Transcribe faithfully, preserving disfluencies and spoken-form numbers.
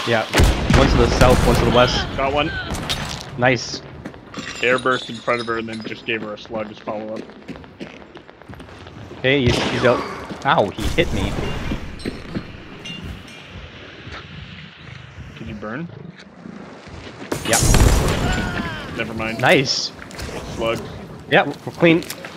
Yeah. One to the south, one to the west. Got one. Nice. Air burst in front of her and then just gave her a slug as follow up. Okay, he's, he's out. Ow, he hit me. Can you burn? Yep. Never mind. Nice. Slug. Yep, we're clean.